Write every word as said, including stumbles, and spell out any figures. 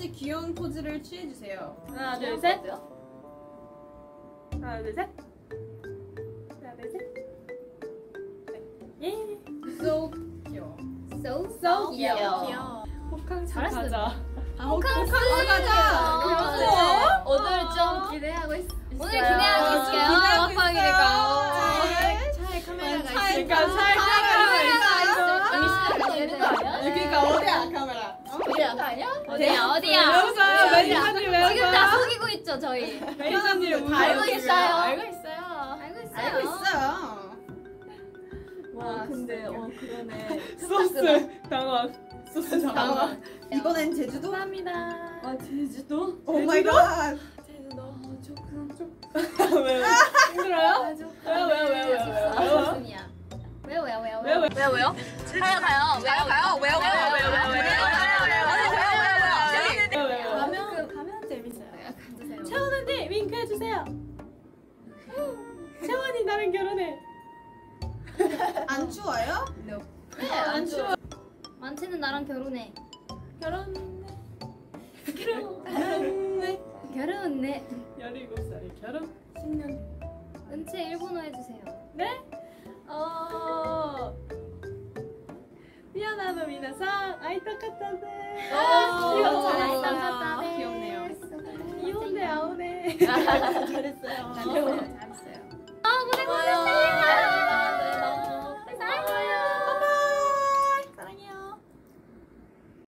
같이 귀여운 포즈를 취해주세요. 하나 둘 셋. 하나 둘 셋. 하나 둘 셋. 예. So 귀여워. So So 귀여워. 귀여워. 호캉스 잘했어. 가자. 아, 호캉스 가자. 그러네. 오늘 좀 기대하고 있, 있어요. 오늘 기대하고 아, 있어요. 기대하고 먹방이니까. 있어요. 차에 카메라가 차에 있으니까. 그러니까 차에 카메라가 있어. 여기 있는 거 아니야? 여기가 어디야 카메라? 어디야? 아니야? 어디야 어디야? 외우세요. 매니저님 외우세요. 지금 다 속이고 있죠 저희. 매니저님 다 알고 외우세요. 있어요. 알고 있어요. 알고 있어요. 알고 있어요. 와 아, 근데 진짜 어 그러네. 소스 당황. 소스 당황. 당황. 이번엔 제주도? 감사합니다. 아 제주도? 오 마이 갓. 제주도 조금 왜요? 힘들어요? 왜요 왜요 왜요 왜요 왜요? 무슨이야? 왜요 왜요 왜요 왜요 왜요? 왜요 왜요? 가요 가요. 가요 가요. 왜요 왜요 왜요 왜요 왜요 왜요 가면 가면 재밌어요. 채원한테 윙크 해주세요. 채원이 나랑 결혼해. 안 추워요? 안 추워. 만채는 나랑 결혼해. 결혼. 네. 결혼해. 열일곱 살에 결혼. 십 년. 은채 일본어 해주세요. 네? 어. 미안하다 미나상 아이타카타네. 아, 귀여워. 아이타카타네. 귀엽네요. 이혼네 아오네. 잘했어요. 잘했어요.